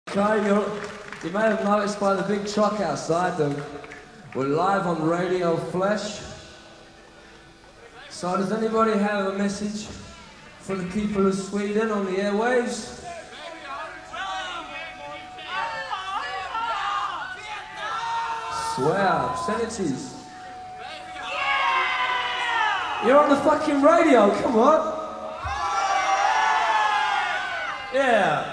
Okay, you may have noticed by the big truck outside that we're live on Radio Flesh. So does anybody have a message for the people of Sweden on the airwaves? Swear, obscenities. You're on the fucking radio, come on. Yeah.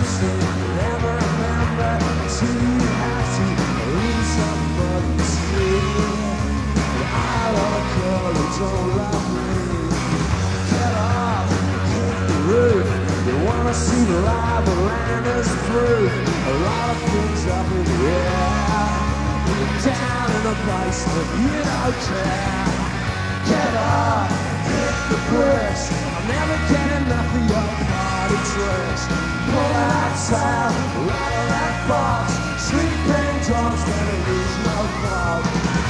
say, never remember till you have to leave somebody sleep. I don't call you, don't love me. Get off, hit the roof. You wanna see the live land is proof. A lot of things up in the air. You're down in a place that you don't care. Get up, hit the bricks. I'm never getting enough of your party tricks. Pull that tail, rattle that box. Sleeping dogs never lose no fault.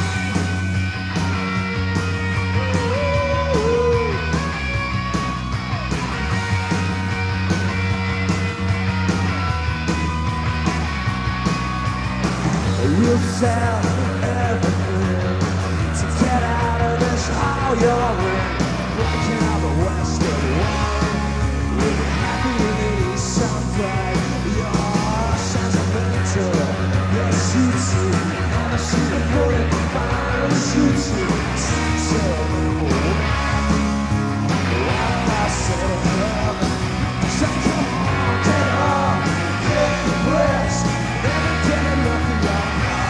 You sell everything to get out of this hole you're in. Breaking out the western wine. We'll be happy in the east someday. You're sentimental, you're shooty. Never shoot a bullet, finally shoot you. So, I said forever. So come on, get up, hit the bricks. Never get enough of your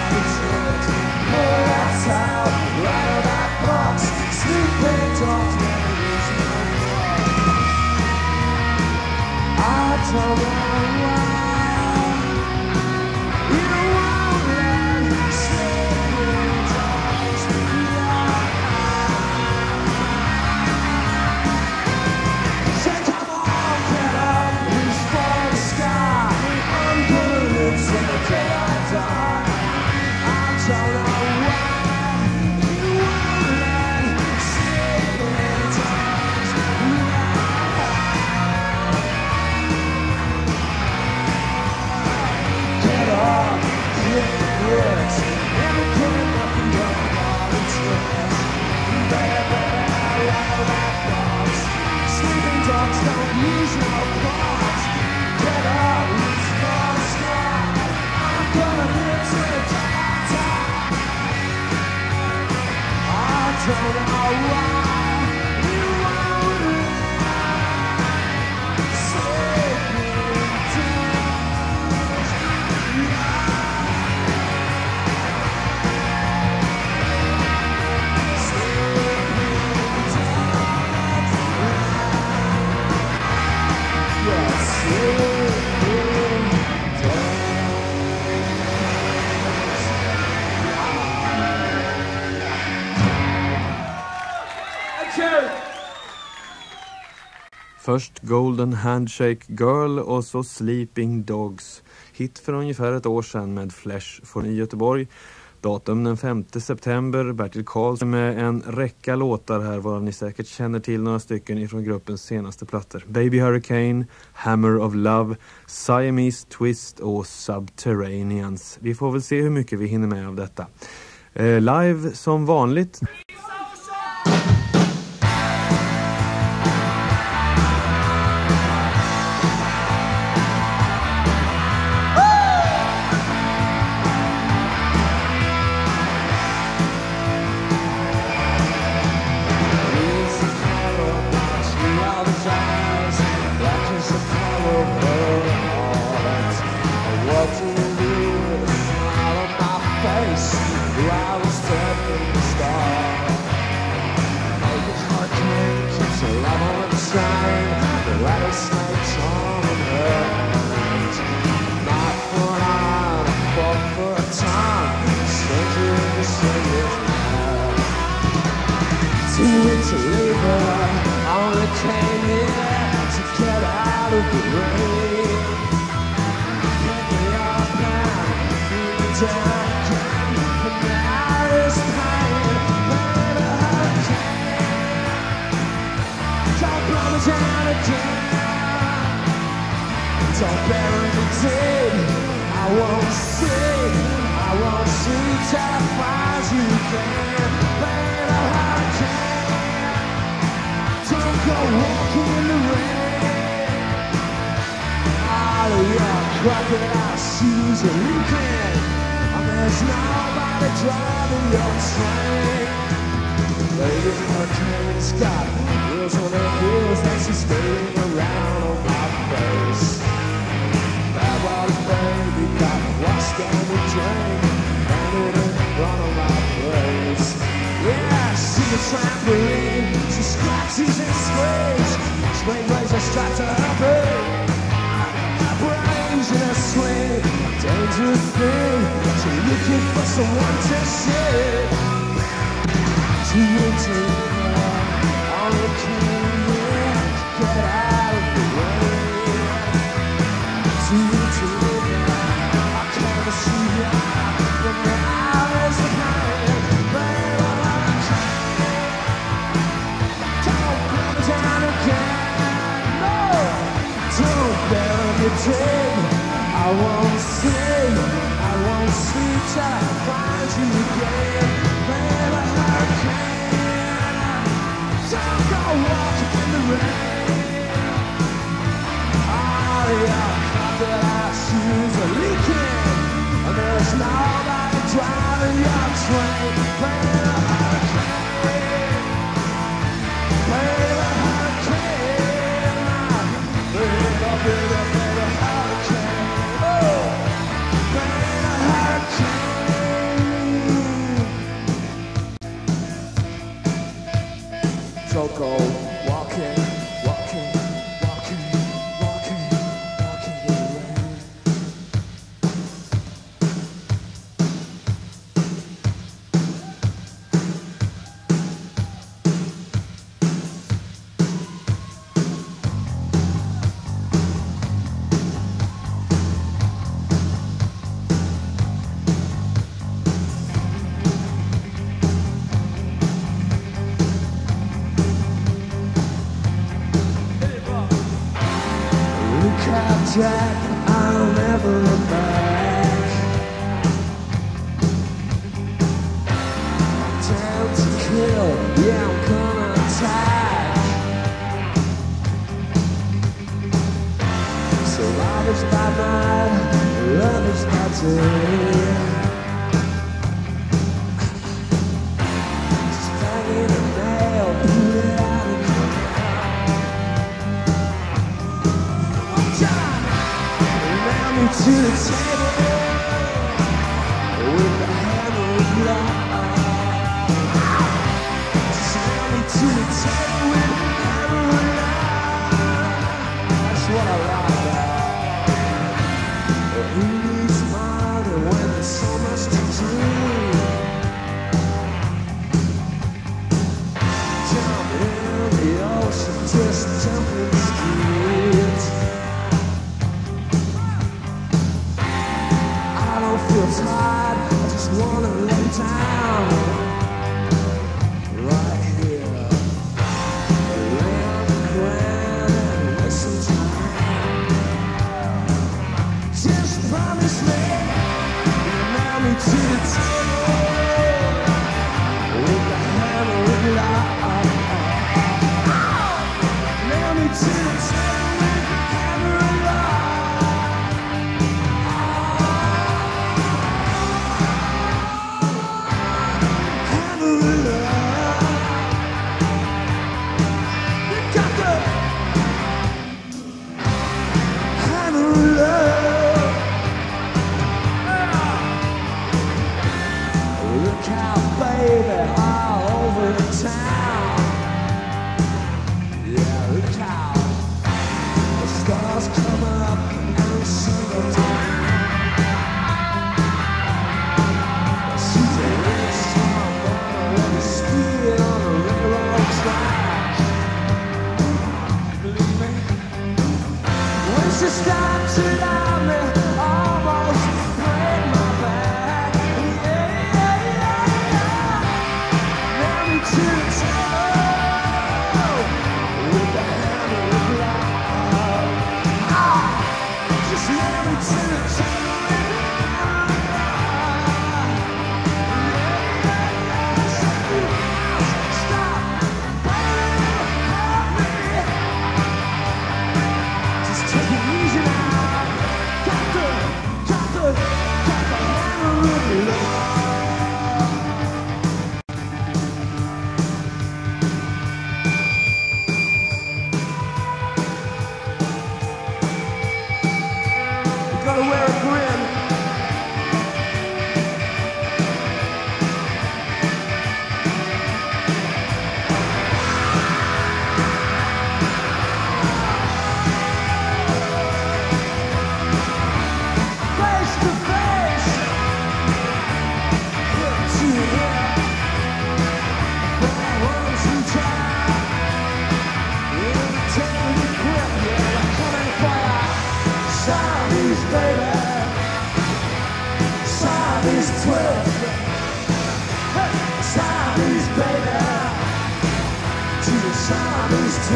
pull that out, right of that box. Sleeping dogs never lose no fault. I don't know why you won't let sleeping dogs fly. So come on, get up, reach for the sky. I'm gonna live till the day I die. I don't know. Först Golden Handshake Girl och så Sleeping Dogs. Hit för ungefär ett år sedan med Flesh från i Göteborg. Datum den 5 september. Bertil Karlsson med en räcka låtar här varav ni säkert känner till några stycken ifrån gruppens senaste plattor. Baby Hurricane, Hammer of Love, Siamese Twist och Subterraneans. Vi får väl se hur mycket vi hinner med av detta. Live som vanligt. Crocodile shoes are leaking, and there's nobody driving your train. Baby Hurricane's got wheels on her heels, and she's skating around on my face. free. She scratches and screams. Straight razor strapped to her brain. Her brains in a swing. Dangerous thing. She's looking for someone to see. She will take her on the key. Get out of the way. She will take her. I can't see her from the hours of pain. Baby, I can't. Don't come down again. No, don't bury me dead. I won't sleep till I find you again. Baby, I can't. Don't go walking in the rain. Oh yeah, carpet our shoes are leaking, and there's nobody driving your train. Baby, I can't. Baby, I can't. Baby, I can't. Oh, baby, I can't. Don't go walking, walking, walking, walking, walking in the rain. Jack, I'll never look back. Time to kill, yeah, I'm gonna attack. So love is by night, love is by day. Just banging a nail, pull it out and come to the table with the hammer of love. Just nail me to the table with the hammer of love. That's what I like about. But who needs money when there's so much to do? Jump in the ocean, just jump in the street. Tired, I just wanna lay down right here, lay on the ground and listen to me. Just promise me you'll nail me to the table with the hammer of love. Nail me to the table with the hammer of love. Look out, baby, all over the town. Yeah, look out. The stars come up and sing them down. She's a real song, when you speed on a railroad track. Believe me? When she stopped to love me, almost break my back. To the table with the hammer of love. Just nail me to the table with the hammer of love. Stop, baby, help me. Just take it easy now.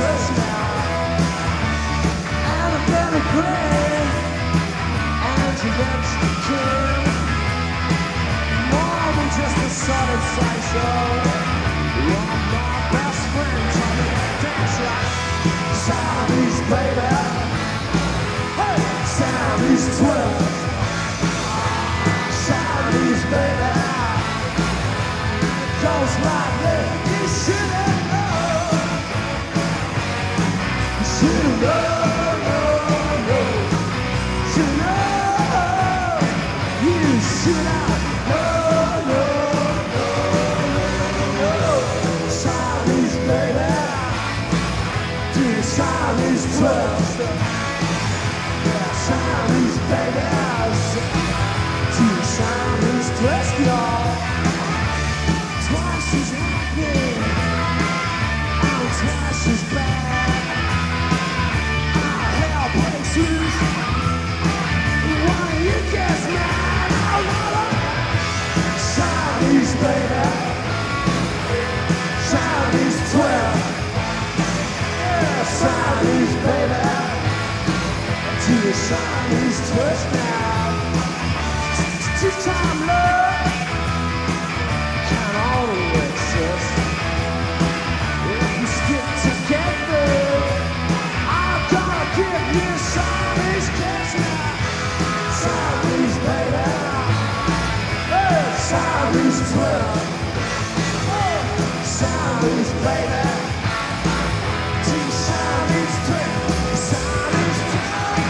twist now. And a better grin. And you get the king. More than just a solid sideshow. You're my best friend. Tell me dance like Sammy's baby. Hey, Sammy's twist. Sammy's baby. Goes like this. You should've known. You should've known. Should've known. You should've known. Sammy's baby. Do the Sammy's twist. Sammy's baby. Do the Sammy's twist, y'all. Twice as happy, and twice as bad. Our hell breaks loose. One of you gets mad. I wanna Sammy's baby, Sammy's twist. Yeah, Sammy's baby. To the Sammy's twist now. Two-time love. If you stick together, I'm gonna give you Sammy's kiss now. Sammy's baby. Hey, Sammy's twist. Oh, Sammy's baby. To Sammy's twist. Sammy's twist.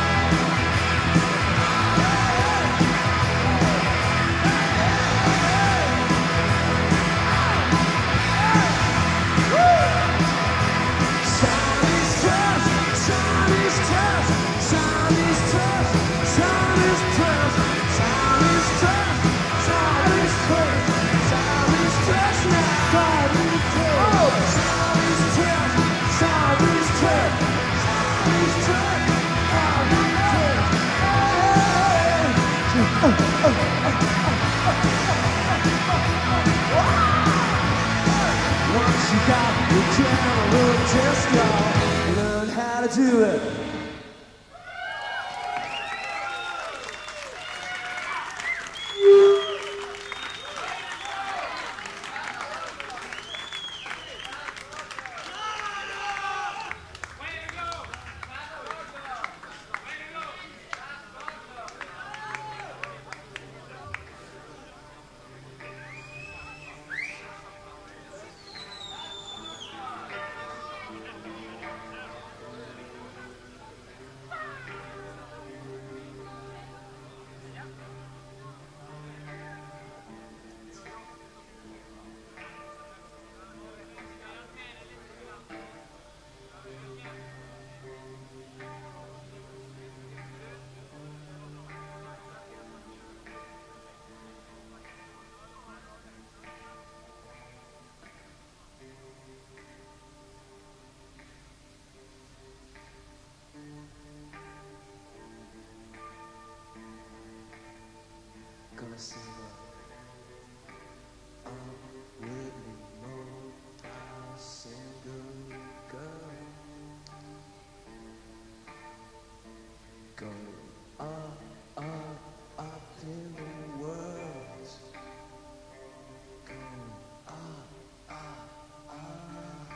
Once you got the general test, y'all, learn how to do it. Gonna sing a Whitney Mobile single girl. Go up, up, up in the world. Go up, up, up.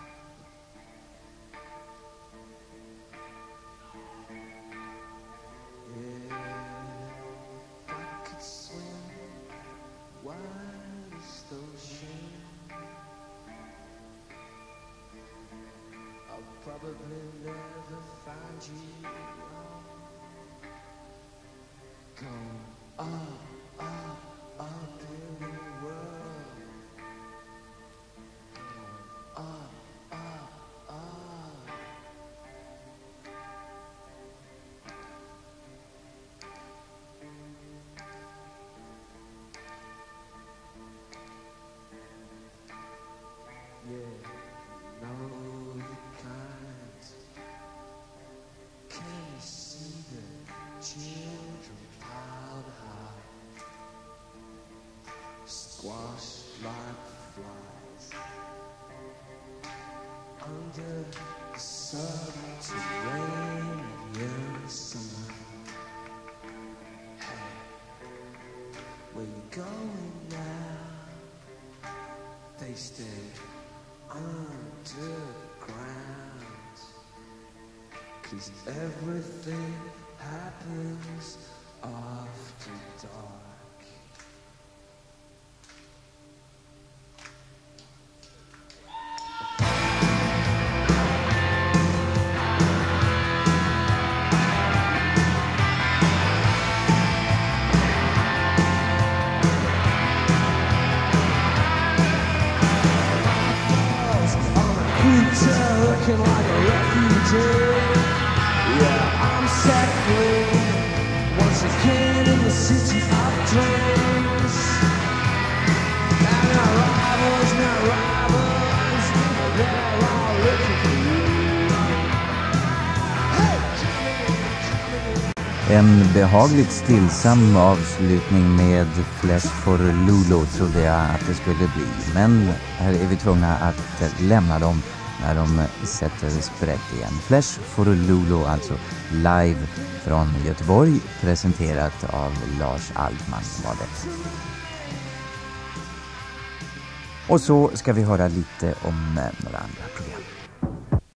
Yeah. Widest ocean, I'll probably never find you wrong. Go up, up, up in the world. Go up, up, up. Yeah, no, you can't. Can you see the children piled high, squashed like flies under the 'cause everything happens after dark. Looking like a refugee. Yeah, I'm set free once again in the city of dreams. And our rivals, they're all looking for you. Hey, En behagligt stillsam avslutning med Flesh for Lulu trodde jag att det skulle bli. Men här är vi tvungna att lämna dem när de sätter sprätt igen. Flesh for Lulu, alltså live från Göteborg, presenterat av Lars Altman var det. Och så ska vi höra lite om några andra program.